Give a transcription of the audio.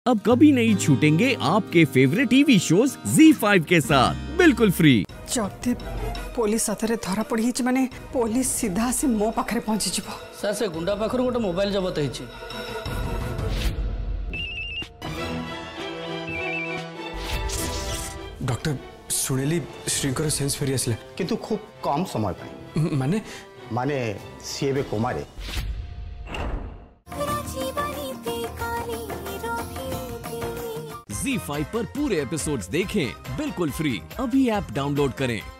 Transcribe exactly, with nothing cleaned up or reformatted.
अब कभी नहीं छूटेंगे आपके favourite TV shows Zee five के साथ बिल्कुल फ्री। जब पुलिस हाथ धरा पड़ी माने पुलिस सीधा से मो पाखरे पहुंची जीवो। सर से गुंडा पाखर गोटे मोबाइल जबत होइछि। डॉक्टर सुनेली श्रीकर सेंस फेरी आसले किंतु खूब कम समय पर माने माने सी बे कोमारे। ज़ी फाइव पर पूरे एपिसोड्स देखें बिल्कुल फ्री। अभी ऐप डाउनलोड करें।